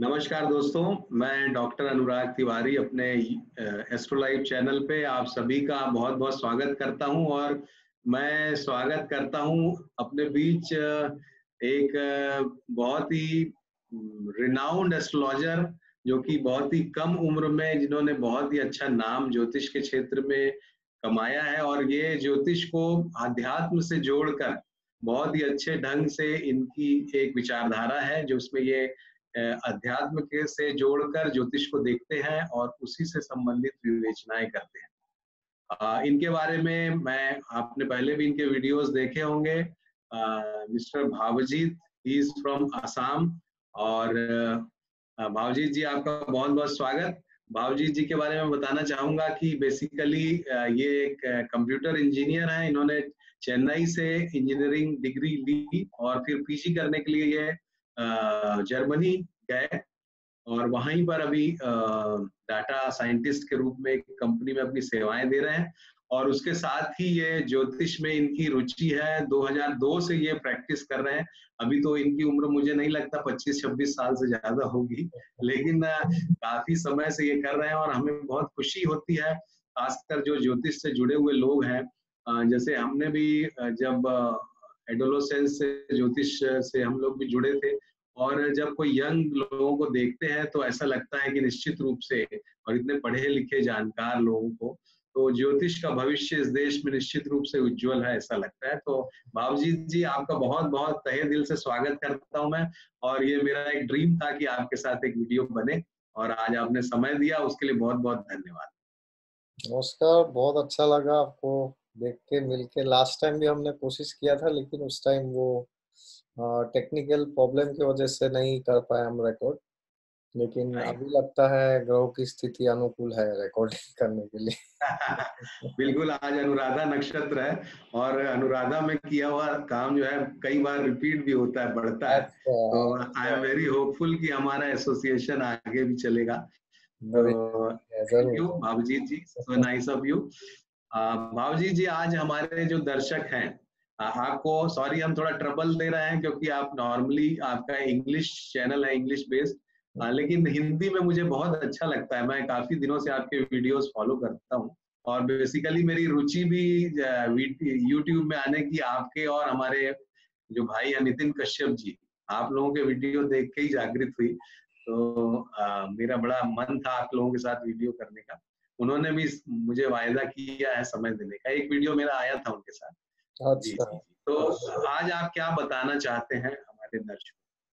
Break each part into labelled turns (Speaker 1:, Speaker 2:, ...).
Speaker 1: नमस्कार दोस्तों, मैं डॉक्टर अनुराग तिवारी अपने एस्ट्रोलाइव चैनल पे आप सभी का बहुत बहुत स्वागत करता हूं। और मैं स्वागत करता हूं अपने बीच एक बहुत ही रिनाउंड एस्ट्रोलॉजर जो कि बहुत ही कम उम्र में जिन्होंने बहुत ही अच्छा नाम ज्योतिष के क्षेत्र में कमाया है और ये ज्योतिष को आध्यात्म से जोड़कर बहुत ही अच्छे ढंग से इनकी एक विचारधारा है जो उसमें ये अध्यात्म के से जोड़कर ज्योतिष को देखते हैं और उसी से संबंधित विवेचनाएं करते हैं। इनके बारे में मैं आपने पहले भी इनके वीडियोस देखे होंगे। Mister Bhavjeet, he is from Assam. और भावजीत जी, आपका बहुत बहुत स्वागत। भावजीत जी के बारे में बताना चाहूंगा कि बेसिकली ये एक कंप्यूटर इंजीनियर हैं। इन्होंने चेन्नई से इंजीनियरिंग डिग्री ली और फिर पीजी करने के लिए ये जर्मनी गए और वहीं पर अभी डाटा साइंटिस्ट के रूप में एक कंपनी में अपनी सेवाएं दे रहे हैं। और उसके साथ ही ये ज्योतिष में इनकी रुचि है। 2002 से ये प्रैक्टिस कर रहे हैं। अभी तो इनकी उम्र मुझे नहीं लगता 25-26 साल से ज्यादा होगी, लेकिन काफी समय से ये कर रहे हैं और हमें बहुत खुशी होती है, खासकर जो ज्योतिष से जुड़े हुए लोग हैं। जैसे हमने भी जब एडोलोसेंस से ज्योतिष से हम लोग भी जुड़े थे और जब कोई यंग लोगों को देखते हैं तो ऐसा लगता है कि निश्चित रूप से, और इतने पढ़े लिखे जानकार लोगों को, तो ज्योतिष का भविष्य इस देश में निश्चित रूप से उज्जवल है, ऐसा लगता है। तो भावजीत जी, आपका बहुत बहुत तहे दिल से स्वागत करता हूं मैं। और ये मेरा एक ड्रीम था कि आपके साथ एक वीडियो बने और आज आपने समय दिया, उसके लिए बहुत बहुत धन्यवाद।
Speaker 2: नमस्कार, बहुत अच्छा लगा आपको देख के मिल के। लास्ट टाइम भी हमने कोशिश किया था लेकिन उस टाइम वो टेक्निकल प्रॉब्लम की वजह से नहीं कर पाए हम रिकॉर्ड। लेकिन अभी लगता है ग्रहों की स्थिति अनुकूल है रिकॉर्डिंग करने के लिए।
Speaker 1: बिल्कुल, आज अनुराधा नक्षत्र है और अनुराधा में किया हुआ काम जो है कई बार रिपीट भी होता है, बढ़ता है। तो आई एम वेरी होपफुल कि हमारा एसोसिएशन आगे भी चलेगा। तो थैंक यू
Speaker 2: जरूर।
Speaker 1: Bhavjeet ji, so nice of you. Bhavjeet ji, आज हमारे जो दर्शक हैं, आपको सॉरी हम थोड़ा ट्रबल दे रहे हैं क्योंकि आप नॉर्मली आपका इंग्लिश चैनल है, इंग्लिश बेस्ड, लेकिन हिंदी में मुझे बहुत अच्छा लगता है। मैं काफी दिनों से आपके वीडियोस फॉलो करता हूँ और बेसिकली मेरी रुचि भी यूट्यूब में आने की आपके और हमारे जो भाई है नितिन कश्यप जी, आप लोगों के वीडियो देख के ही जागृत हुई। तो मेरा बड़ा मन था आप लोगों के साथ वीडियो करने का। उन्होंने भी मुझे वायदा किया है समय देने का। एक वीडियो मेरा आया था उनके साथ। जी
Speaker 2: अच्छा।
Speaker 1: जी जी। तो आज आप क्या बताना चाहते हैं हमारे दर्शकों?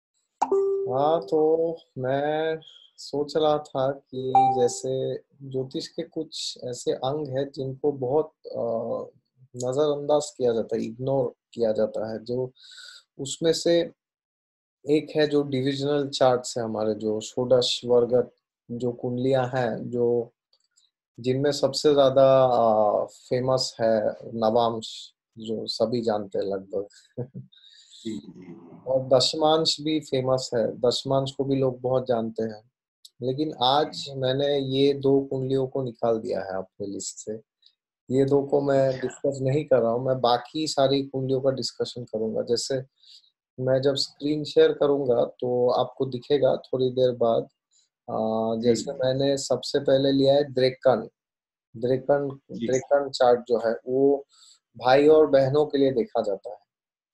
Speaker 2: हाँ, तो मैं सोच रहा था कि जैसे ज्योतिष के कुछ ऐसे अंग हैं जिनको बहुत नजरअंदाज किया जाता है, इग्नोर किया जाता है। जो उसमें से एक है जो डिविजनल चार्ट्स है, हमारे जो षोडश वर्ग जो कुंडलियां हैं, जो जिनमें सबसे ज्यादा फेमस है नवांश, जो सभी जानते हैं लगभग।
Speaker 1: जी जी
Speaker 2: और दशमांश भी फेमस है, दशमांश को भी लोग बहुत जानते हैं। लेकिन
Speaker 1: जी।
Speaker 2: आज मैंने ये दो कुंडलियों को निकाल दिया है अपने लिस्ट से। ये दो को मैं
Speaker 1: अच्छा।
Speaker 2: डिस्कस नहीं कर रहा हूँ, मैं बाकी सारी कुंडलियों का डिस्कशन करूंगा। जैसे मैं जब स्क्रीन शेयर करूंगा तो आपको दिखेगा थोड़ी देर बाद।
Speaker 1: जी
Speaker 2: जैसे मैंने सबसे पहले लिया है द्रेकन। द्रेकन
Speaker 1: जी
Speaker 2: द्रेकन चार्ट जो है वो भाई और बहनों के लिए देखा जाता है।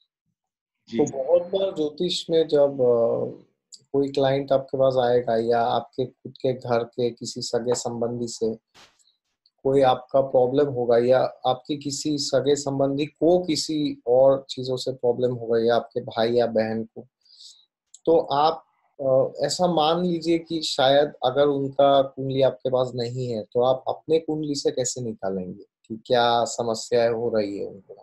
Speaker 1: जी
Speaker 2: तो बहुत बार ज्योतिष में जब कोई क्लाइंट आपके पास आएगा या आपके खुद के घर के किसी सगे संबंधी से कोई आपका प्रॉब्लम होगा, या आपकी किसी सगे संबंधी को किसी और चीजों से प्रॉब्लम होगा, या आपके भाई या बहन को, तो आप ऐसा मान लीजिए कि शायद अगर उनका कुंडली आपके पास नहीं है तो आप अपने कुंडली से कैसे निकालेंगे कि क्या समस्याएं हो रही है उनको।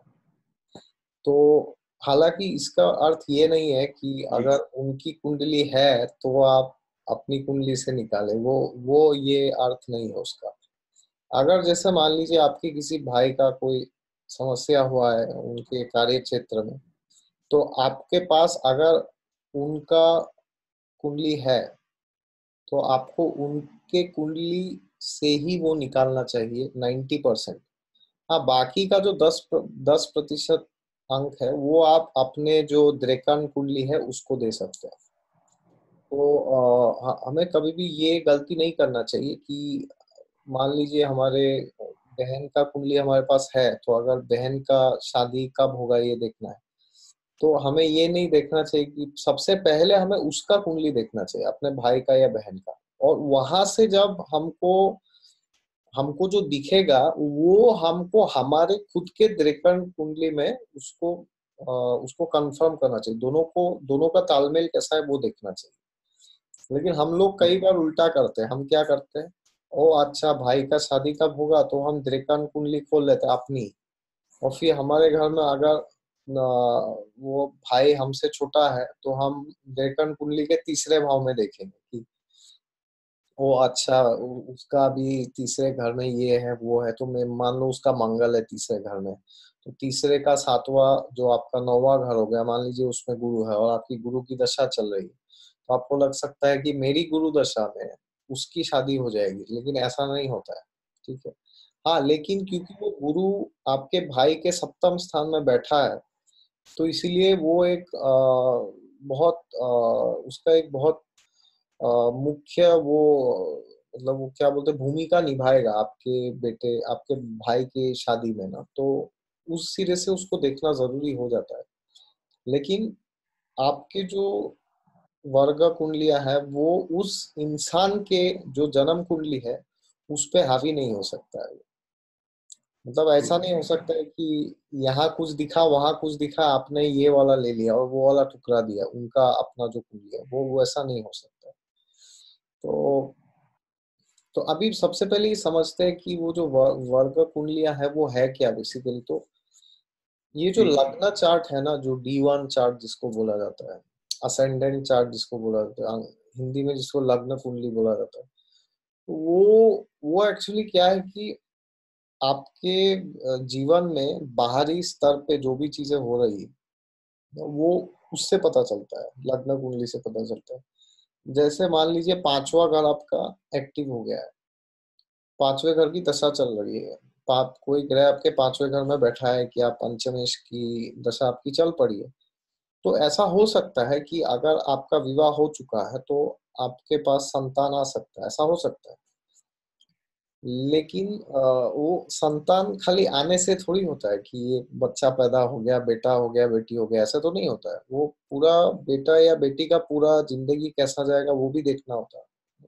Speaker 2: तो हालांकि इसका अर्थ ये नहीं है कि
Speaker 1: जी।
Speaker 2: अगर उनकी कुंडली है तो आप अपनी कुंडली से निकालें, वो ये अर्थ नहीं है उसका। अगर जैसे मान लीजिए आपके किसी भाई का कोई समस्या हुआ है उनके कार्य क्षेत्र में, तो आपके पास अगर उनका कुंडली है तो आपको उनके कुंडली से ही वो निकालना चाहिए 90%। हाँ, बाकी का जो 10% अंक है वो आप अपने जो द्रेकन कुंडली है उसको दे सकते हैं। तो हमें कभी भी ये गलती नहीं करना चाहिए कि मान लीजिए हमारे बहन का कुंडली हमारे पास है, तो अगर बहन का शादी कब होगा ये देखना है, तो हमें ये नहीं देखना चाहिए कि सबसे पहले हमें उसका कुंडली देखना चाहिए, अपने भाई का या बहन का। और वहां से जब हमको हमको जो दिखेगा वो हमको हमारे खुद के दृकण कुंडली में उसको कंफर्म करना चाहिए। दोनों का तालमेल कैसा है वो देखना चाहिए। लेकिन हम लोग कई बार उल्टा करते हैं। हम क्या करते हैं, ओ अच्छा भाई का शादी कब होगा, तो हम दृकण कुंडली खोल लेते हैं अपनी। और फिर हमारे घर में अगर वो भाई हमसे छोटा है तो हम दृकण कुंडली के तीसरे भाव में देखेंगे कि वो अच्छा उसका भी तीसरे घर में ये है वो है। तो मैं मान लो उसका मंगल है तीसरे घर में, तो तीसरे का सातवां जो आपका नौवां घर हो गया, मान लीजिए उसमें गुरु है और आपकी गुरु की दशा चल रही है, तो आपको लग सकता है कि मेरी गुरु दशा में उसकी शादी हो जाएगी, लेकिन ऐसा नहीं होता है। ठीक है। हाँ, लेकिन क्योंकि वो गुरु आपके भाई के सप्तम स्थान में बैठा है, तो इसीलिए वो एक उसका एक बहुत मुख्य वो मतलब वो क्या बोलते हैं भूमिका निभाएगा आपके बेटे आपके भाई के शादी में ना। तो उस सिरे से उसको देखना जरूरी हो जाता है। लेकिन आपके जो वर्ग कुंडलियां है वो उस इंसान के जो जन्म कुंडली है उस पे हावी नहीं हो सकता है। मतलब ऐसा नहीं हो सकता है कि यहाँ कुछ दिखा वहां कुछ दिखा, आपने ये वाला ले लिया और वो वाला ठुकरा दिया, उनका अपना जो कुंडली है वो ऐसा नहीं हो सकता है। तो तो अभी सबसे पहले ये समझते हैं कि वो जो वर्ग कुंडलियां है वो है क्या बेसिकली। तो ये जो
Speaker 1: जी
Speaker 2: लग्न चार्ट है ना, जो D1 चार्ट जिसको बोला जाता है, असेंडेंट चार्ट जिसको बोला जाता है, हिंदी में जिसको लग्न कुंडली बोला जाता है, तो वो एक्चुअली क्या है कि आपके जीवन में बाहरी स्तर पे जो भी चीजें हो रही है वो उससे पता चलता है, लग्न कुंडली से पता चलता है। जैसे मान लीजिए पांचवा घर आपका एक्टिव हो गया है, पांचवें घर की दशा चल रही है, पाप कोई ग्रह आपके पांचवें घर में बैठा है कि आप पंचमेश की दशा आपकी चल पड़ी है, तो ऐसा हो सकता है कि अगर आपका विवाह हो चुका है तो आपके पास संतान आ सकता है, ऐसा हो सकता है। लेकिन वो संतान खाली आने से थोड़ी होता है कि ये बच्चा पैदा हो गया, बेटा हो गया, बेटी हो गया, ऐसा तो नहीं होता है। वो पूरा बेटा या बेटी का पूरा जिंदगी कैसा जाएगा वो भी देखना होता है।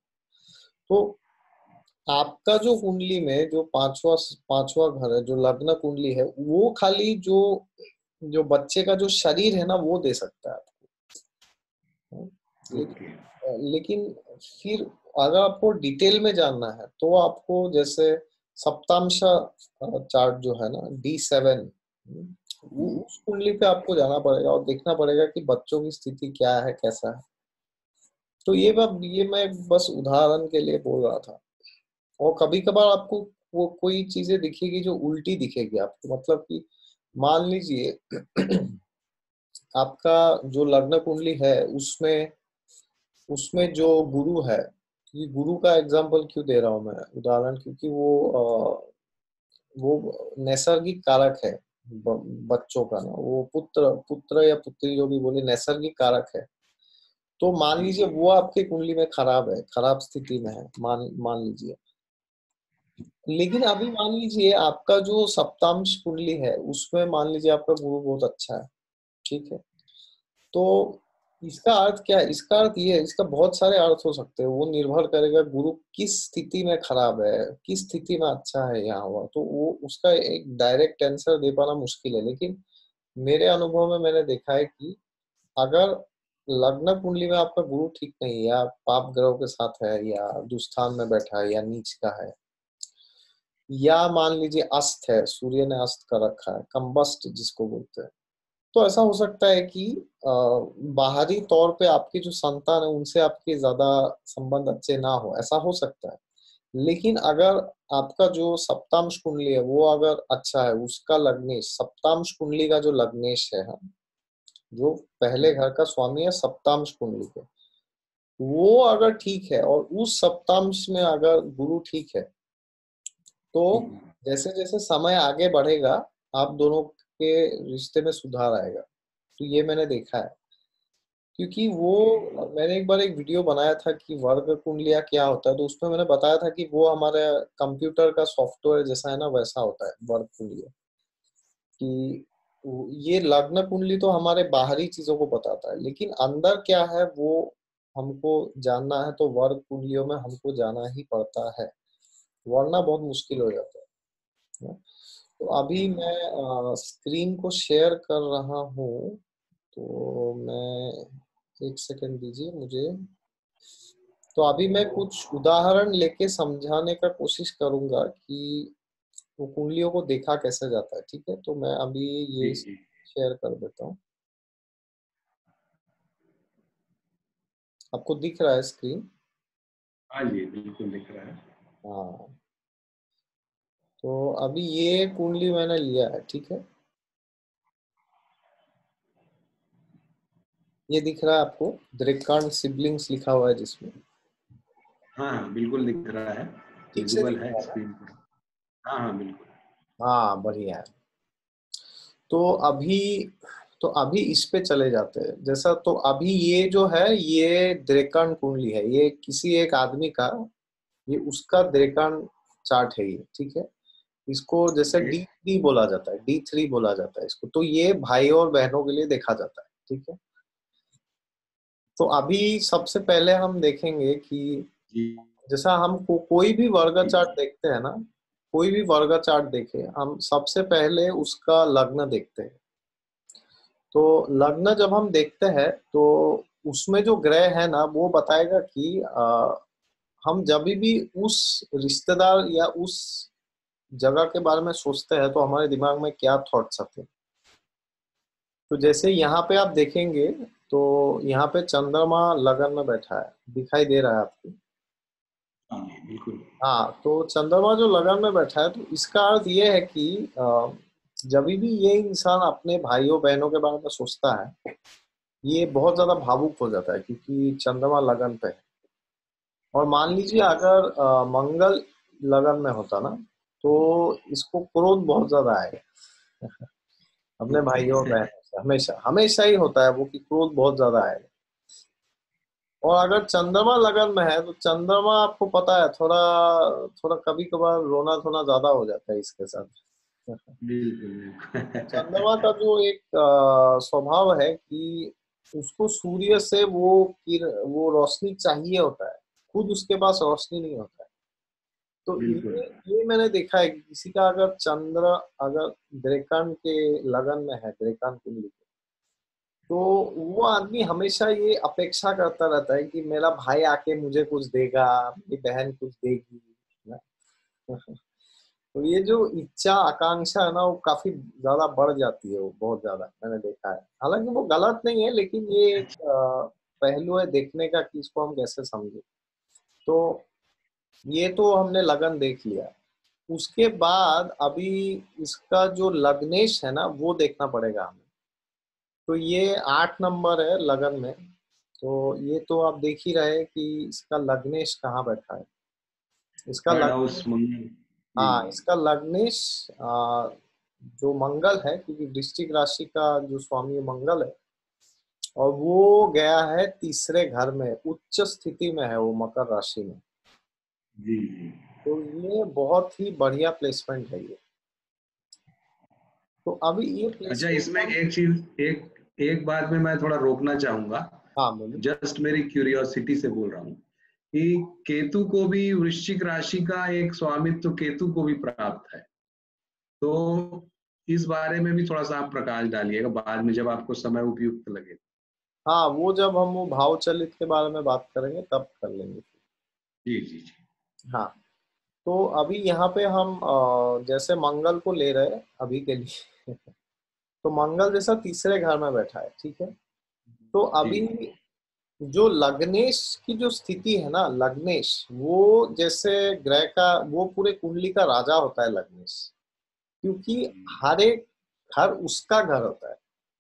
Speaker 2: तो आपका जो कुंडली में जो पांचवा पांचवा घर है, जो लग्न कुंडली है, वो खाली जो जो बच्चे का जो शरीर है ना वो दे सकता है आपको।
Speaker 1: ओके।
Speaker 2: लेकिन फिर अगर आपको डिटेल में जानना है तो आपको जैसे सप्तांश चार्ट जो है ना D7, उस कुंडली पे आपको जाना पड़ेगा और देखना पड़ेगा कि बच्चों की स्थिति क्या है कैसा है। तो ये मैं बस उदाहरण के लिए बोल रहा था। और कभी कभार आपको वो कोई चीजें दिखेगी जो उल्टी दिखेगी आपको, मतलब कि मान लीजिए आपका जो लग्न कुंडली है उसमें उसमें जो गुरु है, ये गुरु का एग्जांपल क्यों दे रहा हूँ मैं उदाहरण, क्योंकि वो नैसर्गिक कारक है बच्चों का ना, वो पुत्र पुत्र या पुत्री जो भी बोले नैसर्गिक कारक है। तो मान लीजिए वो आपके कुंडली में खराब है, खराब स्थिति में है, मान मान लीजिए। लेकिन अभी मान लीजिए आपका जो सप्तांश कुंडली है उसमें मान लीजिए आपका गुरु बहुत अच्छा है। ठीक है। तो इसका अर्थ क्या है, इसका अर्थ ये है, इसका बहुत सारे अर्थ हो सकते हैं, वो निर्भर करेगा गुरु किस स्थिति में खराब है, किस स्थिति में अच्छा है यहाँ हुआ, तो वो उसका एक डायरेक्ट आंसर दे पाना मुश्किल है। लेकिन मेरे अनुभव में मैंने देखा है कि अगर लग्न कुंडली में आपका गुरु ठीक नहीं है या पाप ग्रहों के साथ है या दुस्थान में बैठा है या नीच का है, या मान लीजिए अस्त है, सूर्य ने अस्त कर रखा है, कंबस्ट जिसको बोलते हैं, तो ऐसा हो सकता है कि बाहरी तौर पे आपकी जो संतान है उनसे आपके ज्यादा संबंध अच्छे ना हो, ऐसा हो सकता है। लेकिन अगर आपका जो सप्तांश कुंडली है वो अगर अच्छा है, उसका लग्नेश सप्तांश कुंडली का जो लग्नेश है, हाँ, जो पहले घर का स्वामी है सप्तांश कुंडली के, वो अगर ठीक है और उस सप्तांश में अगर गुरु ठीक है, तो जैसे जैसे समय आगे बढ़ेगा आप दोनों के रिश्ते में सुधार आएगा। तो ये मैंने देखा है। क्योंकि वो मैंने एक बार एक वीडियो बनाया था कि वर्ग कुंडलियाँ क्या होता है, तो उसमें मैंने बताया था कि वो हमारे कंप्यूटर का सॉफ्टवेयर जैसा है ना, वैसा होता है वर्ग कुंडलियाँ। कि ये लग्न कुंडली तो हमारे बाहरी चीजों को बताता है, लेकिन अंदर क्या है वो हमको जानना है, तो वर्ग कुंडलियों में हमको जाना ही पड़ता है, वरना बहुत मुश्किल हो जाता है। तो अभी मैं स्क्रीन को शेयर कर रहा हूँ, तो मैं एक सेकंड दीजिए मुझे। तो अभी मैं कुछ उदाहरण लेके समझाने का कोशिश करूंगा कि वो कुंडलियों को देखा कैसे जाता है। ठीक है, तो मैं अभी
Speaker 1: जी
Speaker 2: ये
Speaker 1: जी।
Speaker 2: शेयर कर देता हूँ। आपको दिख रहा है स्क्रीन?
Speaker 1: हाँ जी, बिल्कुल दिख रहा है।
Speaker 2: हाँ, तो अभी ये कुंडली मैंने लिया है। ठीक है, ये दिख रहा है आपको, दृक्कांड सिबलिंग्स लिखा हुआ है जिसमें।
Speaker 1: हाँ हाँ, बिल्कुल दिख रहा है।
Speaker 2: ठीक से
Speaker 1: विजुअल
Speaker 2: दिख
Speaker 1: है
Speaker 2: रहा है ना?
Speaker 1: स्क्रीन पर। हाँ हाँ, बिल्कुल।
Speaker 2: हाँ, बढ़िया है। तो अभी तो अभी इस पे चले जाते हैं। जैसा तो अभी ये जो है ये दृक्कांड कुंडली है, ये किसी एक आदमी का, ये उसका दृक्कांड चार्ट है ये। ठीक है, इसको जैसे
Speaker 1: ओके।
Speaker 2: D3 बोला जाता है, D3 बोला जाता है इसको। तो ये भाइयों और बहनों के लिए देखा जाता है। ठीक है, तो अभी सबसे पहले हम देखेंगे कि
Speaker 1: जी
Speaker 2: जैसा हम कोई भी वर्ग
Speaker 1: जी।
Speaker 2: चार्ट देखते हैं ना, कोई भी वर्ग चार्ट देखे, हम सबसे पहले उसका लग्न देखते हैं। तो लग्न जब हम देखते हैं तो उसमें जो ग्रह है ना वो बताएगा कि हम जब भी उस रिश्तेदार या उस जगह के बारे में सोचते हैं तो हमारे दिमाग में क्या थॉट्स आते हैं। तो जैसे यहाँ पे आप देखेंगे, तो यहाँ पे चंद्रमा लगन में बैठा है, दिखाई दे रहा है आपको?
Speaker 1: हाँ जी, बिल्कुल।
Speaker 2: हाँ, तो चंद्रमा जो लगन में बैठा है, तो इसका अर्थ ये है कि जब भी ये इंसान अपने भाइयों बहनों के बारे में सोचता है, ये बहुत ज्यादा भावुक हो जाता है, क्योंकि चंद्रमा लगन पे है। और मान लीजिए अगर मंगल लगन में होता ना, तो इसको क्रोध बहुत ज्यादा आएगा अपने
Speaker 1: ओके।
Speaker 2: भाइयों और बहनों से। हमेशा हमेशा ही होता है वो कि क्रोध बहुत ज्यादा आएगा। और अगर चंद्रमा लगन में है, तो चंद्रमा आपको पता है थोड़ा थोड़ा कभी कभार रोना धोना ज्यादा हो जाता है इसके साथ।
Speaker 1: बिल्कुल
Speaker 2: चंद्रमा
Speaker 1: बिल्कुल।
Speaker 2: का जो एक स्वभाव है कि उसको सूर्य से वो रोशनी चाहिए होता है, खुद उसके पास रोशनी नहीं होता है। तो
Speaker 1: बिल्कुल।
Speaker 2: ये मैंने देखा है कि किसी का अगर चंद्र अगर दृक्कांड के लगन में है, दृक्कांड कुंडली के, तो वो आदमी हमेशा ये अपेक्षा करता रहता है कि मेरा भाई आके मुझे कुछ देगा, मेरी बहन कुछ देगी ना। तो ये जो इच्छा आकांक्षा है ना, वो काफी ज्यादा बढ़ जाती है, वो बहुत ज्यादा मैंने देखा है। हालांकि वो गलत नहीं है, लेकिन ये एक पहलू है देखने का कि इसको हम कैसे समझे। तो ये तो हमने लगन देख लिया। उसके बाद अभी इसका जो लग्नेश है ना वो देखना पड़ेगा हमें। तो ये 8 नंबर है लगन में। तो ये तो आप देख ही रहे कि इसका लग्नेश कहाँ बैठा है। इसका
Speaker 1: थर्ड
Speaker 2: लग्न
Speaker 1: हाउस मंगल। जी
Speaker 2: हाँ,
Speaker 1: जी।
Speaker 2: इसका लग्नेश जो मंगल है, क्योंकि वृश्चिक राशि का जो स्वामी मंगल है, और वो गया है तीसरे घर में, उच्च स्थिति में है वो मकर राशि में।
Speaker 1: जी जी।
Speaker 2: तो ये बहुत ही बढ़िया प्लेसमेंट है ये। तो अभी ये
Speaker 1: अच्छा,
Speaker 2: प्लेसमेंट
Speaker 1: इसमें
Speaker 2: हम।
Speaker 1: एक चीज, एक एक बात में मैं थोड़ा रोकना चाहूंगा।
Speaker 2: हाँ, बोलिए।
Speaker 1: जस्ट मेरी क्यूरियोसिटी से बोल रहा हूँ कि केतु को भी वृश्चिक राशि का एक स्वामित्व केतु को भी प्राप्त है। तो इस बारे में भी थोड़ा सा आप प्रकाश डालिएगा बाद में जब आपको समय उपयुक्त लगे।
Speaker 2: हाँ, वो जब हम वो भाव चलित के बारे में बात करेंगे तब कर लेंगे।
Speaker 1: जी जी जी।
Speaker 2: हाँ, तो अभी यहाँ पे हम जैसे मंगल को ले रहे हैं अभी के लिए। तो मंगल जैसा तीसरे घर में बैठा है। ठीक है, तो
Speaker 1: जी
Speaker 2: अभी जो लग्नेश की जो स्थिति है ना, लग्नेश वो जैसे ग्रह का, वो पूरे कुंडली का राजा होता है लग्नेश। क्योंकि हर एक घर उसका घर होता है।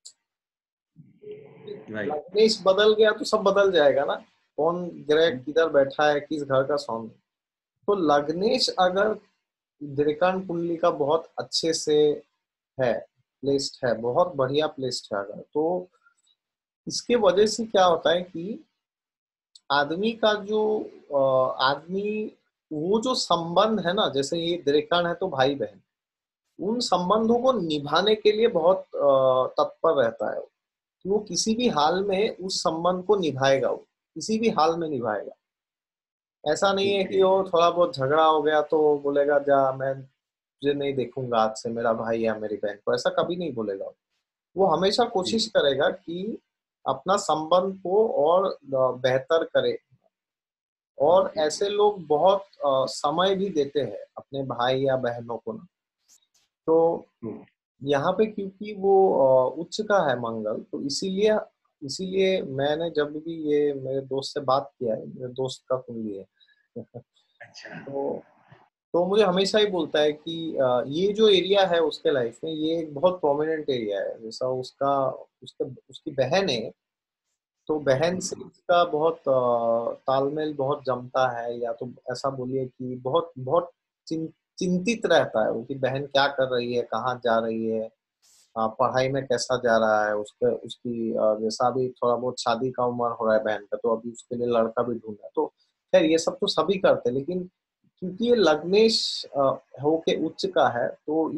Speaker 1: राइट।
Speaker 2: लग्नेश बदल गया तो सब बदल जाएगा ना, कौन ग्रह किधर बैठा है, किस घर का स्वामी। तो लग्नेश अगर दृक्कांड कुंडली का बहुत अच्छे से है, प्लेस्ड है, बहुत बढ़िया प्लेस्ड है अगर, तो इसके वजह से क्या होता है कि आदमी का जो आदमी, वो जो संबंध है ना, जैसे ये द्रेकण है तो भाई बहन, उन संबंधों को निभाने के लिए बहुत तत्पर रहता है। कि वो किसी भी हाल में उस संबंध को निभाएगा, वो किसी भी हाल में निभाएगा। ऐसा नहीं है कि
Speaker 1: ओके।
Speaker 2: वो थोड़ा बहुत झगड़ा हो गया तो बोलेगा जा मैं तुझे नहीं देखूंगा आज से, मेरा भाई या मेरी बहन को, ऐसा कभी नहीं बोलेगा। वो हमेशा कोशिश
Speaker 1: जी
Speaker 2: करेगा कि अपना संबंध को और बेहतर करे। और
Speaker 1: ओके।
Speaker 2: ऐसे लोग बहुत समय भी देते हैं अपने भाई या बहनों को ना। तो
Speaker 1: हम्म,
Speaker 2: यहाँ पे क्योंकि वो उच्च का है मंगल, तो इसीलिए इसीलिए मैंने जब भी ये मेरे दोस्त से बात किया है, मेरे दोस्त का कुंडली है
Speaker 1: अच्छा।
Speaker 2: तो मुझे हमेशा ही बोलता है कि ये जो एरिया है उसके लाइफ में, ये एक बहुत प्रोमिनेंट एरिया है। जैसा उसका उसके उसकी बहन है, तो बहन से
Speaker 1: हम्म,
Speaker 2: इसका बहुत तालमेल बहुत जमता है, या तो ऐसा बोलिए कि बहुत बहुत चिंतित रहता है वो कि बहन क्या कर रही है, कहाँ जा रही है, पढ़ाई में कैसा जा रहा है उसके, उसकी जैसा अभी थोड़ा बहुत शादी का उम्र हो रहा है बहन का, तो अभी उसके लिए लड़का भी ढूंढना है। तो खैर ये सब तो सभी करते हैं, लेकिन क्योंकि ये लग्नेश होके उच्च का है, तो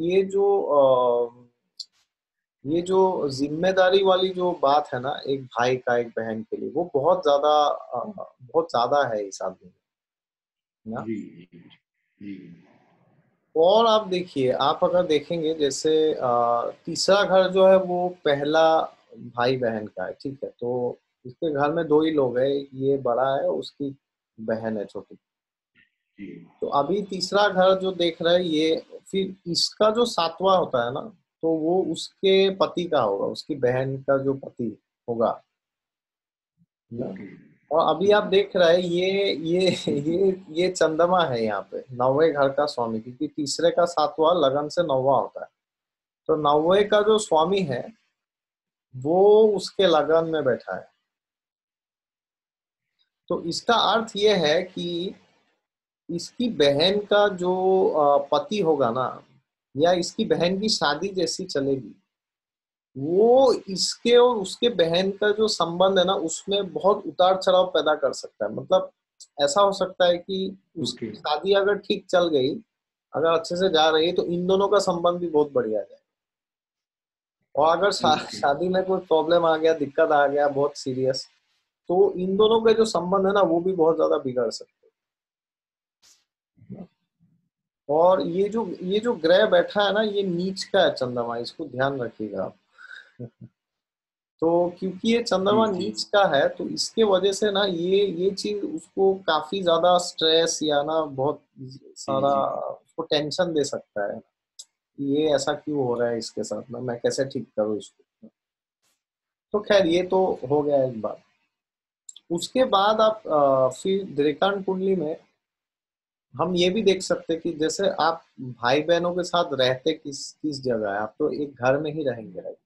Speaker 2: ये जो जिम्मेदारी वाली जो बात है ना, एक भाई का एक बहन के लिए, वो बहुत ज्यादा है इस आदमी में ना।
Speaker 1: जी जी जी।
Speaker 2: और आप देखिए, आप अगर देखेंगे जैसे तीसरा घर जो है वो पहला भाई बहन का है, ठीक है। तो इसके घर में दो ही लोग हैं, एक ये बड़ा है, उसकी बहन है छोटी।
Speaker 1: जी
Speaker 2: तो अभी तीसरा घर जो देख रहे हैं ये, फिर इसका जो सातवां होता है ना, तो वो उसके पति का होगा, उसकी बहन का जो पति होगा ना।
Speaker 1: ओके।
Speaker 2: और अभी आप देख रहे हैं ये चंद्रमा है यहाँ पे, नौवे घर का स्वामी, क्योंकि तीसरे का सातवां लगन से नौवा होता है। तो नौवे का जो स्वामी है वो उसके लगन में बैठा है। तो इसका अर्थ ये है कि इसकी बहन का जो पति होगा ना, या इसकी बहन की शादी जैसी चलेगी, वो इसके और उसके बहन का जो संबंध है ना, उसमें बहुत उतार चढ़ाव पैदा कर सकता है। मतलब ऐसा हो सकता है कि
Speaker 1: ओके।
Speaker 2: उसकी शादी अगर ठीक चल गई, अगर अच्छे से जा रही है, तो इन दोनों का संबंध भी बहुत बढ़िया है। और अगर
Speaker 1: ओके।
Speaker 2: शादी में कोई प्रॉब्लम आ गया, दिक्कत आ गया बहुत सीरियस, तो इन दोनों के जो संबंध है ना, वो भी बहुत ज्यादा बिगड़ सकते हैं। और ये जो ग्रह बैठा है ना, ये नीच का है चंद्रमा, इसको ध्यान रखिएगा आप। तो क्योंकि ये
Speaker 1: जी
Speaker 2: चंद्रमा
Speaker 1: जी।
Speaker 2: नीच का है, तो इसके वजह से ना ये चीज उसको काफी ज्यादा स्ट्रेस या ना बहुत
Speaker 1: जी
Speaker 2: सारा
Speaker 1: जी।
Speaker 2: उसको टेंशन दे सकता है। ये ऐसा क्यों हो रहा है इसके साथ में, मैं कैसे ठीक करूँ इसको। तो खैर ये तो हो गया एक बात। उसके बाद आप फिर द्रेकान कुंडली में हम ये भी देख सकते हैं कि जैसे आप भाई बहनों के साथ रहते किस किस जगह है, आप तो एक घर में ही रहेंगे, राइट।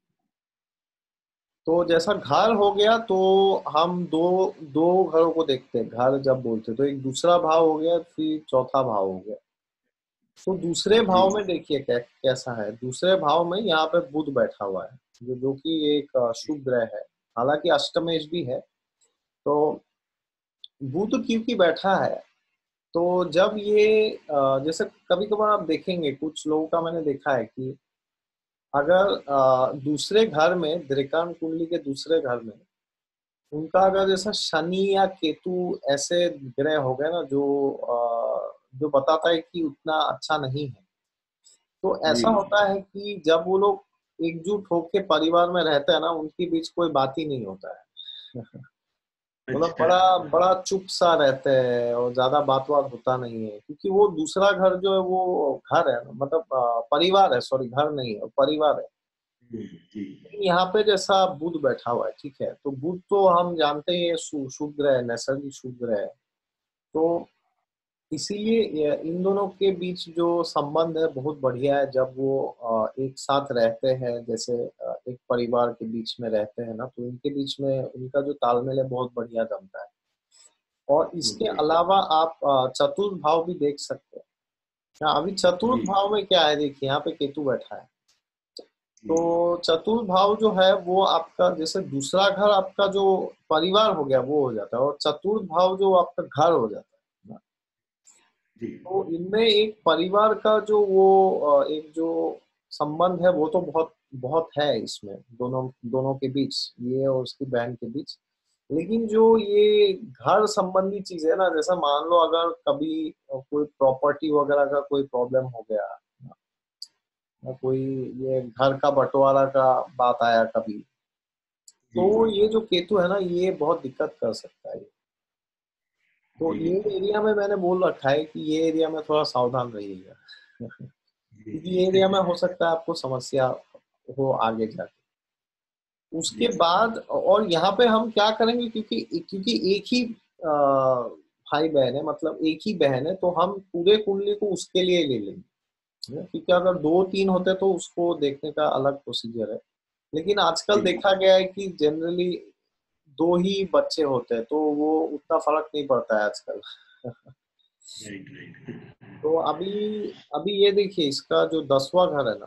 Speaker 2: तो जैसा घर हो गया, तो हम दो दो घरों को देखते हैं। घर जब बोलते हैं तो एक दूसरा भाव हो गया, फिर चौथा भाव हो गया। तो दूसरे
Speaker 1: जी
Speaker 2: भाव में देखिए कैसा है। दूसरे भाव में यहाँ पे बुध बैठा हुआ है, जो कि एक शुभ ग्रह है, हालांकि अष्टमेश भी है। तो बुध क्योंकि बैठा है, तो जब ये जैसे कभी कभार आप देखेंगे कुछ लोगों का, मैंने देखा है कि अगर दूसरे घर में, द्रेकान कुंडली के दूसरे घर में उनका अगर जैसा शनि या केतु ऐसे ग्रह हो गए ना, जो बताता है कि उतना अच्छा नहीं है, तो
Speaker 1: जी।
Speaker 2: ऐसा होता है कि जब वो लोग एकजुट होके परिवार में रहते हैं ना, उनके बीच कोई बात ही नहीं होता है। मतलब
Speaker 1: अच्छा।
Speaker 2: बड़ा बड़ा चुप सा रहते हैं और ज्यादा बात बात होता नहीं है, क्योंकि वो दूसरा घर जो है वो घर है ना, मतलब परिवार है, सॉरी घर नहीं है, परिवार है।
Speaker 1: जी जी।
Speaker 2: यहाँ पे जैसा बुध बैठा हुआ है, ठीक है, तो बुध तो हम जानते हैं ये शुभ ग्रह है, नैसर्गिक शुभ ग्रह है। तो इसीलिए इन दोनों के बीच जो संबंध है बहुत बढ़िया है। जब वो एक साथ रहते हैं, जैसे एक परिवार के बीच में रहते हैं ना, तो इनके बीच में उनका जो तालमेल है बहुत बढ़िया जमता है। और इसके
Speaker 1: ओके।
Speaker 2: अलावा आप चतुर्थ भाव भी देख सकते हैं। हाँ, अभी
Speaker 1: जी
Speaker 2: चतुर्थ भाव में क्या है, देखिए यहाँ पे केतु बैठा है। तो चतुर्थ भाव जो है वो आपका, जैसे दूसरा घर आपका जो परिवार हो गया वो हो जाता है, और चतुर्थ भाव जो आपका घर हो जाता है ना।
Speaker 1: जी
Speaker 2: तो इनमें एक परिवार का जो वो एक जो संबंध है वो तो बहुत बहुत है इसमें, दोनों दोनों के बीच, ये और उसकी बहन के बीच। लेकिन जो ये घर संबंधी चीज है ना, जैसा मान लो अगर कभी कोई प्रॉपर्टी वगैरह का कोई प्रॉब्लम हो गया, या कोई ये घर का बंटवारा का बात आया कभी,
Speaker 1: जी
Speaker 2: तो
Speaker 1: जी
Speaker 2: ये जो केतु है ना ये बहुत दिक्कत कर सकता है। तो
Speaker 1: जी
Speaker 2: ये
Speaker 1: बिल्कुल।
Speaker 2: एरिया में मैंने बोल रखा है कि ये एरिया में थोड़ा सावधान रहिएगा।
Speaker 1: जी
Speaker 2: क्योंकि ये एरिया में
Speaker 1: जी
Speaker 2: हो सकता है आपको समस्या हो आगे जाके। उसके
Speaker 1: जी
Speaker 2: बाद और यहाँ पे हम क्या करेंगे, क्योंकि क्योंकि एक ही भाई बहन है, मतलब एक ही बहन है, तो हम पूरे कुंडली को उसके लिए ले लेंगे, है ना? क्योंकि अगर दो तीन होते तो उसको देखने का अलग प्रोसीजर है। लेकिन आजकल
Speaker 1: जी
Speaker 2: देखा गया है कि जनरली दो ही बच्चे होते हैं, तो वो उतना फर्क नहीं पड़ता है आजकल।
Speaker 1: Right right.
Speaker 2: तो अभी अभी ये देखिए, इसका जो 10वां घर है ना,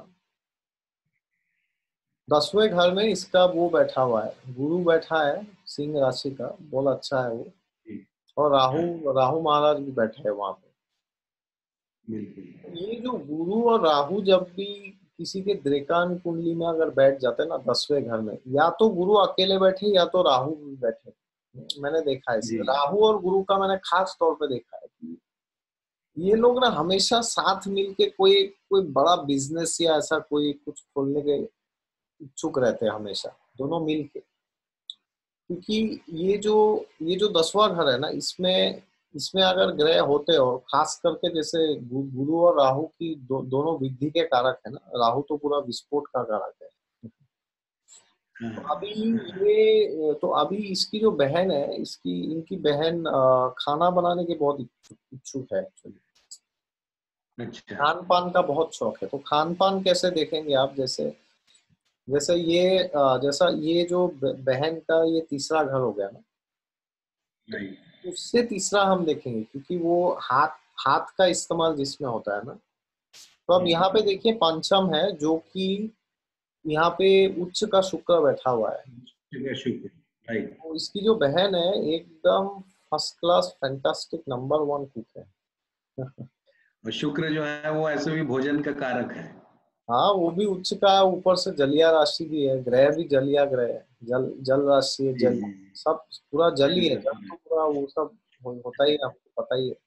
Speaker 2: 10वें घर में इसका वो बैठा हुआ है, गुरु बैठा है, सिंह राशि का, बहुत अच्छा है वो।
Speaker 1: जी
Speaker 2: और
Speaker 1: हाँ
Speaker 2: राहु राहु महाराज भी बैठे हैं वहां पे।
Speaker 1: बिल्कुल।
Speaker 2: ये जो गुरु और राहु जब भी किसी के द्रेकान कुंडली में अगर बैठ जाते हैं ना 10वें घर में, या तो गुरु अकेले बैठे या तो राहु भी बैठे। मैंने देखा है इसे,
Speaker 1: जी
Speaker 2: राहु और गुरु का मैंने खास तौर पे देखा है कि ये लोग ना हमेशा साथ मिलके कोई कोई बड़ा बिजनेस या ऐसा कोई कुछ खोलने के इच्छुक रहते हैं हमेशा, दोनों मिलके। क्योंकि ये जो 10वां घर है ना, इसमें इसमें अगर ग्रह होते हो, खास करके जैसे गुरु और राहु की दोनों वृद्धि के कारक है ना, राहु तो पूरा विस्फोट का कारक है।
Speaker 1: हाँ
Speaker 2: तो अभी
Speaker 1: हाँ,
Speaker 2: तो अभी इसकी जो बहन है, इसकी इनकी बहन खाना बनाने के बहुत इच्छुक है एक्चुअली।
Speaker 1: अच्छा।
Speaker 2: खान पान का बहुत शौक है। तो खान पान कैसे देखेंगे आप, जैसे जैसे जैसा ये जो बहन का ये तीसरा घर हो गया ना, तो
Speaker 1: राइट।
Speaker 2: उससे तीसरा हम देखेंगे, क्योंकि वो हाथ हाथ का इस्तेमाल जिसमें होता है ना। तो अब
Speaker 1: जी
Speaker 2: यहाँ पे देखिए पंचम है, जो कि यहाँ पे उच्च का शुक्र बैठा हुआ है।
Speaker 1: शुक्र शुक्र। राइट।
Speaker 2: तो इसकी जो बहन है एकदम first class fantastic number 1 cook है।
Speaker 1: और शुक्र जो है वो ऐसे भी भोजन का कारक है।
Speaker 2: हाँ, वो भी उच्च का है, ऊपर से जलिया राशि भी है, ग्रह भी जलिया ग्रह है, जल जल राशि है,
Speaker 1: जी
Speaker 2: जल
Speaker 1: जी
Speaker 2: सब पूरा जल
Speaker 1: जल
Speaker 2: ही है,
Speaker 1: का
Speaker 2: जल तो
Speaker 1: कारक।
Speaker 2: पूरा वो सब होता ही है, आपको पता ही है।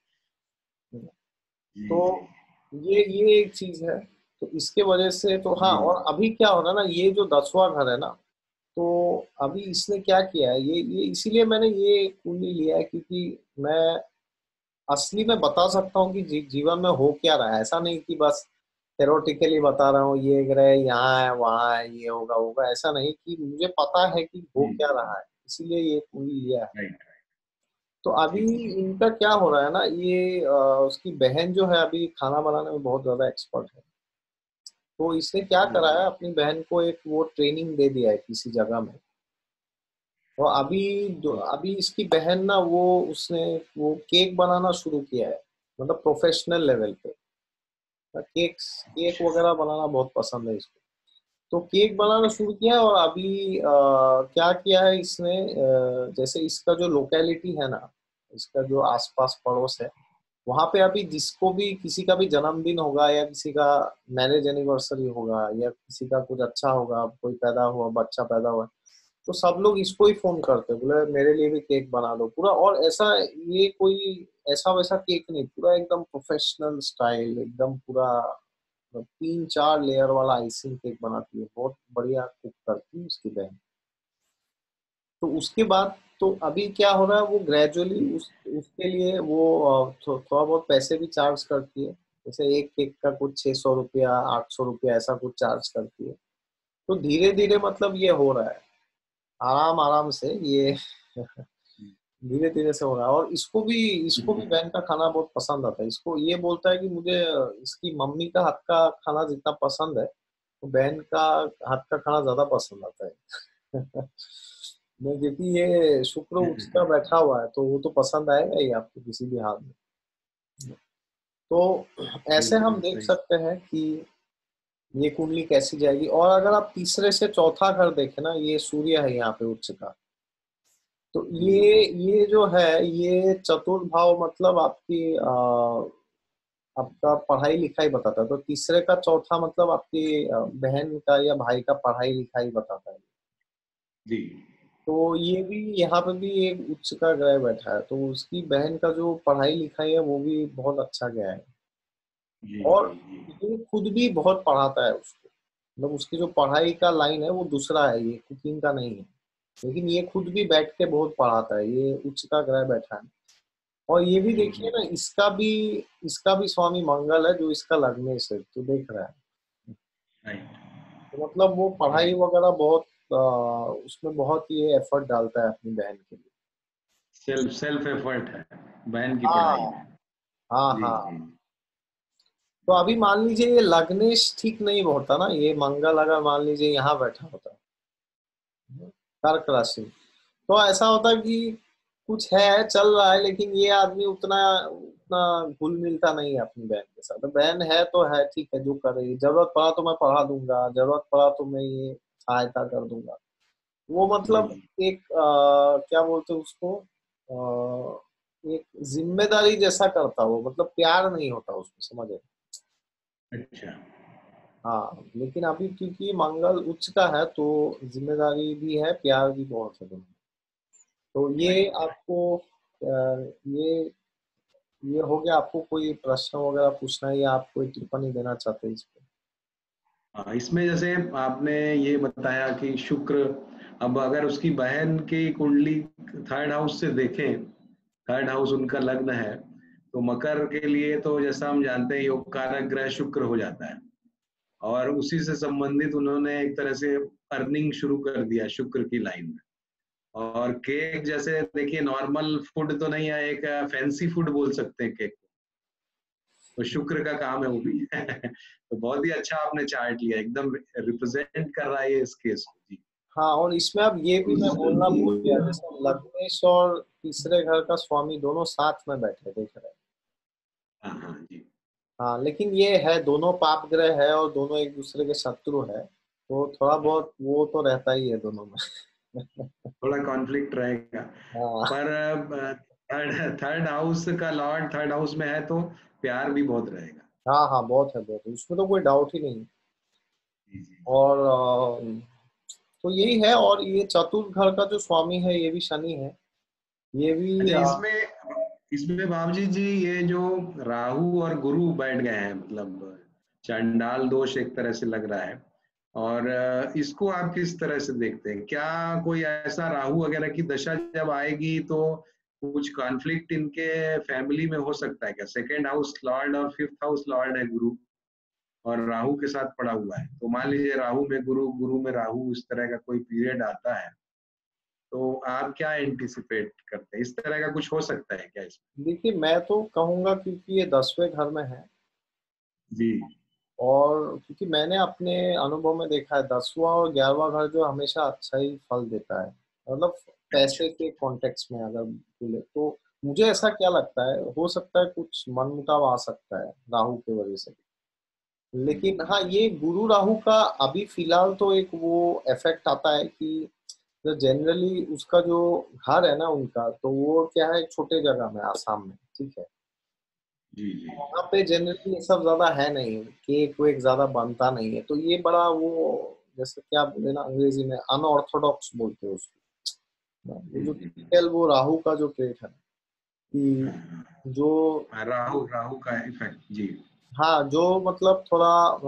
Speaker 1: जी
Speaker 2: तो
Speaker 1: जी
Speaker 2: ये एक चीज है। तो इसके वजह से तो हाँ,
Speaker 1: जी
Speaker 2: और अभी क्या हो रहा है ना, ये जो 10वां घर है ना, तो अभी इसने क्या किया है, ये इसीलिए मैंने ये कुंडली लिया है, क्योंकि मैं असली में बता सकता हूँ कि जीवन में हो क्या रहा है। ऐसा नहीं कि बस थेरोटिकली बता रहा हूँ ये ग्रह यहाँ है वहाँ है ये होगा होगा, ऐसा नहीं, कि मुझे पता है कि हो
Speaker 1: जी
Speaker 2: क्या रहा है, इसीलिए ये कुंडली लिया है।
Speaker 1: राइट।
Speaker 2: तो अभी
Speaker 1: ठीक।
Speaker 2: इनका क्या हो रहा है ना, ये उसकी बहन जो है अभी खाना बनाने में बहुत ज्यादा एक्सपर्ट है। तो इसने क्या
Speaker 1: जी
Speaker 2: करा
Speaker 1: जी
Speaker 2: है, अपनी बहन को एक वो ट्रेनिंग दे दिया है किसी जगह में। और
Speaker 1: जी
Speaker 2: अभी इसकी बहन ना वो उसने वो केक बनाना शुरू किया है, मतलब प्रोफेशनल लेवल पे। केक केक
Speaker 1: अच्छा।
Speaker 2: वगैरह बनाना बहुत पसंद है इसको। तो केक बनाना शुरू किया है। और अभी क्या किया है इसने, जैसे इसका जो लोकेलिटी है ना, इसका जो आसपास पड़ोस है, वहां पे अभी जिसको भी किसी का भी जन्मदिन होगा या किसी का मैरिज एनिवर्सरी होगा या किसी का कुछ अच्छा होगा, कोई पैदा हुआ बच्चा पैदा हुआ, तो सब लोग इसको ही फोन करते हैं, बोले मेरे लिए भी केक बना दो पूरा। और ऐसा ये कोई ऐसा वैसा केक नहीं, पूरा एकदम प्रोफेशनल स्टाइल, एकदम पूरा 3-4 लेयर वाला आइसिंग केक बनाती है, बहुत बढ़िया कुक करती है उसकी बहन। तो उसके बाद तो अभी क्या हो रहा है, वो ग्रेजुअली उसके लिए वो थोड़ा बहुत पैसे भी चार्ज करती है। जैसे एक केक का कुछ 600 रुपया 800 रुपया ऐसा कुछ चार्ज करती है। तो धीरे धीरे मतलब ये हो रहा है, आराम आराम से ये धीरे धीरे से हो रहा है। और इसको भी बहन का खाना बहुत पसंद आता है। इसको ये बोलता है कि मुझे इसकी मम्मी का हाथ का खाना जितना पसंद है, तो बहन का हाथ का खाना ज्यादा पसंद आता है। नहीं, क्योंकि ये शुक्र उसका बैठा हुआ है, तो वो तो पसंद आएगा ही आपको किसी भी हाल में। तो ऐसे हम
Speaker 1: बिल्कुल
Speaker 2: देख
Speaker 1: सही।
Speaker 2: सकते हैं कि ये कुंडली कैसी जाएगी। और अगर आप तीसरे से चौथा घर देखें ना, ये सूर्य है यहाँ पे उच्च का, तो ये जो है ये चतुर्थ भाव मतलब आपकी आपका पढ़ाई लिखाई बताता है। तो तीसरे का चौथा मतलब आपकी बहन का या भाई का पढ़ाई लिखाई बताता है।
Speaker 1: जी
Speaker 2: तो ये भी यहाँ पे भी एक उच्च का ग्रह बैठा है, तो उसकी बहन का जो पढ़ाई लिखाई है वो भी बहुत अच्छा गया है।
Speaker 1: जी
Speaker 2: और
Speaker 1: जी जी।
Speaker 2: ये खुद भी बहुत पढ़ाता है उसको, मतलब उसकी जो पढ़ाई का लाइन है वो दूसरा है, ये कुकिंग का नहीं है। लेकिन ये खुद भी बैठ के बहुत पढ़ाता है, ये उच्च का ग्रह बैठा है। और ये भी
Speaker 1: जी
Speaker 2: देखिए
Speaker 1: जी।
Speaker 2: ना, इसका भी स्वामी मंगल है जो इसका लग्नेश है, तो देख रहा है।
Speaker 1: राइट।
Speaker 2: तो मतलब वो पढ़ाई
Speaker 1: राइट।
Speaker 2: वगैरह बहुत उसमें बहुत ये एफर्ट डालता है अपनी बहन के लिए।
Speaker 1: सेल्फ सेल्फ एफर्ट है बहन की पढ़ाई
Speaker 2: हाँ
Speaker 1: में।
Speaker 2: हाँ
Speaker 1: जी
Speaker 2: हाँ।
Speaker 1: जी।
Speaker 2: तो अभी मान लीजिए ये लग्नेश ठीक नहीं होता ना, ये मंगल अगर मान लीजिए यहाँ बैठा होता, कर्क राशि, तो ऐसा होता कि कुछ है चल रहा है, लेकिन ये आदमी उतना उतना घुल मिलता नहीं है अपनी बहन के साथ। तो बहन है तो है, ठीक है, जो करे, जरूरत पड़ा तो मैं पढ़ा दूंगा, जरूरत पड़ा तो मैं ये सहायता कर दूंगा। वो
Speaker 1: जी
Speaker 2: मतलब
Speaker 1: जी।
Speaker 2: एक क्या बोलते हैं उसको, एक जिम्मेदारी जैसा करता, वो मतलब प्यार नहीं होता उसमें, समझे।
Speaker 1: अच्छा।
Speaker 2: हाँ, लेकिन अभी क्योंकि मंगल उच्च का है तो जिम्मेदारी भी है, प्यार भी बहुत है दोनों। तो ये
Speaker 1: राइट राइट।
Speaker 2: आपको ये हो गया। आपको कोई प्रश्न वगैरह पूछना है या आप कोई टिप्पणी देना चाहते हैं इस पे?
Speaker 1: हाँ, इसमें जैसे आपने ये बताया कि शुक्र, अब अगर उसकी बहन की कुंडली थर्ड हाउस से देखें, थर्ड हाउस उनका लग्न है, तो मकर के लिए तो जैसा हम जानते हैं योग कारक ग्रह शुक्र हो जाता है। और उसी से संबंधित उन्होंने एक तरह से अर्निंग शुरू कर दिया शुक्र की लाइन में। और केक जैसे देखिए नॉर्मल फूड तो नहीं है, एक फैंसी फूड बोल सकते हैं केक, तो शुक्र का काम है वो भी। तो बहुत ही अच्छा आपने चार्ट लिया, एकदम रिप्रेजेंट कर रहा है ये इस केस को। जी।
Speaker 2: हाँ, और इसमें अब ये भी मैं बोलना भूल गया, जैसे लग्नेश और तीसरे घर का स्वामी दोनों साथ में बैठे देख रहे हैं।
Speaker 1: हाँ हाँ जी।
Speaker 2: हाँ, लेकिन ये है दोनों पाप ग्रह है और दोनों एक दूसरे के शत्रु है, तो थोड़ा
Speaker 1: हाँ,
Speaker 2: बहुत वो तो रहता ही है दोनों में।
Speaker 1: थोड़ा कॉन्फ्लिक्ट रहेगा।
Speaker 2: हाँ
Speaker 1: पर थर्ड थर्ड हाउस का लॉर्ड थर्ड हाउस में है तो प्यार भी बहुत रहेगा।
Speaker 2: हाँ हाँ, बहुत है, बहुत है, उसमें तो कोई डाउट ही नहीं।
Speaker 1: जी जी।
Speaker 2: और तो यही है। और ये चतुर्थ घर का जो स्वामी है ये भी शनि है, ये भी
Speaker 1: अच्छा, इसमें बाबूजी जी ये जो राहु और गुरु बैठ गए हैं, मतलब चांडाल दोष एक तरह से लग रहा है। और इसको आप किस तरह से देखते हैं? क्या कोई ऐसा राहु वगैरह की दशा जब आएगी तो कुछ कॉन्फ्लिक्ट इनके फैमिली में हो सकता है क्या? सेकेंड हाउस लॉर्ड और फिफ्थ हाउस लॉर्ड है गुरु, और राहु के साथ पड़ा हुआ है, तो मान लीजिए राहु में गुरु, गुरु में राहु, इस तरह का कोई पीरियड आता है, तो आप क्या एंटिसिपेट करते हैं? इस तरह का कुछ हो सकता है क्या इसमें?
Speaker 2: देखिए, मैं तो कहूंगा क्योंकि ये 10वें घर में है,
Speaker 1: जी
Speaker 2: और क्योंकि मैंने अपने अनुभव में देखा है 10वां और 11वां घर जो हमेशा अच्छा ही फल देता है, मतलब
Speaker 1: अच्छा।
Speaker 2: पैसे के कॉन्टेक्स्ट में अगर बोले तो। मुझे ऐसा क्या लगता है, हो सकता है कुछ मनमुटाव आ सकता है राहु की वजह से, लेकिन हाँ,
Speaker 1: हम्म।
Speaker 2: ये गुरु राहु का अभी फिलहाल तो एक वो इफेक्ट आता है कि जो जनरली उसका जो घर है ना उनका, तो वो क्या है, छोटे जगह में, आसाम में, ठीक है।
Speaker 1: जी जी।
Speaker 2: वहाँ पे जनरली ये सब ज्यादा है नहीं, केक वेक ज्यादा बनता नहीं है, तो ये बड़ा वो, जैसे क्या बोले ना अंग्रेजी में, अनऑर्थोडॉक्स बोलते हैं उसको। वो
Speaker 1: जी
Speaker 2: जो
Speaker 1: जी।
Speaker 2: टिपिकल वो राहु का जो ट्रेट है कि
Speaker 1: हाँ
Speaker 2: जो,
Speaker 1: हाँ, राहु राहु का इफेक्ट। जी
Speaker 2: हाँ, जो मतलब थोड़ा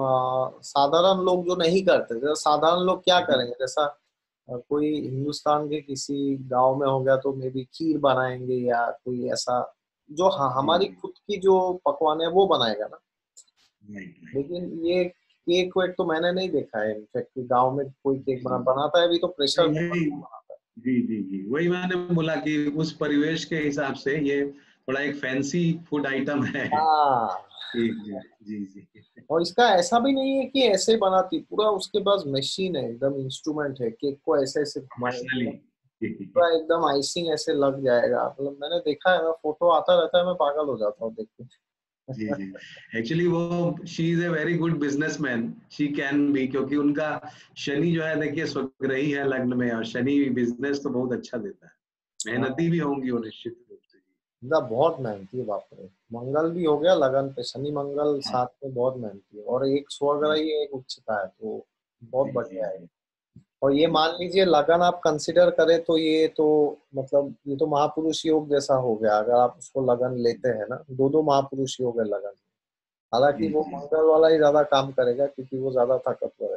Speaker 2: साधारण लोग जो नहीं करते, जैसे साधारण लोग क्या करेंगे, जैसा कोई हिंदुस्तान के किसी गांव में हो गया तो मे बी खीर बनाएंगे या कोई ऐसा जो
Speaker 1: जी
Speaker 2: हमारी
Speaker 1: जी।
Speaker 2: खुद की जो पकवान है वो बनाएगा ना।
Speaker 1: Right right.
Speaker 2: लेकिन ये केक वेक तो मैंने नहीं देखा है, इनफैक्ट गांव में कोई केक
Speaker 1: जी जी।
Speaker 2: बनाता है भी तो प्रेशर
Speaker 1: नहीं
Speaker 2: कुकर
Speaker 1: वही,
Speaker 2: में बनाता है।
Speaker 1: जी जी जी, वही मैंने बोला कि उस परिवेश के हिसाब से ये थोड़ा एक फैंसी फूड आइटम है।
Speaker 2: हाँ,
Speaker 1: जी जी। जी जी।
Speaker 2: और इसका ऐसा भी नहीं है कि ऐसे बनाती, पूरा उसके पास मशीन है, एकदम इंस्ट्रूमेंट है, केक को ऐसे ऐसे
Speaker 1: प्रोफेशनली।
Speaker 2: घुमाएंगे, पूरा एकदम आइसिंग ऐसे लग जाएगा। मतलब मैंने देखा है ना, फोटो आता रहता है, मैं पागल हो जाता हूँ देख के।
Speaker 1: जी जी। एक्चुअली वो she is a very good businessman, she can be, क्योंकि उनका शनि जो है देखिए स्वग्रही है लग्न में, और शनि बिजनेस तो बहुत अच्छा देता है।
Speaker 2: हाँ,
Speaker 1: मेहनती भी होंगी वो निश्चित रूप से।
Speaker 2: ना बहुत मेहनती है, बाप रे। मंगल भी हो गया लगन पे, शनि मंगल
Speaker 1: हाँ
Speaker 2: साथ में, बहुत मेहनती है। और एक
Speaker 1: जी
Speaker 2: स्वग्रही है, एक उच्चता है, तो बहुत
Speaker 1: जी जी
Speaker 2: बढ़िया है।
Speaker 1: जी
Speaker 2: और ये
Speaker 1: जी
Speaker 2: मान लीजिए लगन आप कंसिडर करें तो ये तो मतलब ये तो महापुरुष योग जैसा हो गया, अगर आप उसको लगन लेते हैं ना, दो दो महापुरुष योग है लगन। हालांकि
Speaker 1: जी
Speaker 2: वो
Speaker 1: जी
Speaker 2: मंगल वाला ही ज्यादा काम करेगा क्योंकि वो ज्यादा ताकतवर है।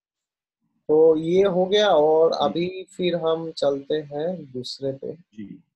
Speaker 2: तो ये हो गया। और
Speaker 1: जी
Speaker 2: अभी फिर हम चलते हैं दूसरे पे।
Speaker 1: जी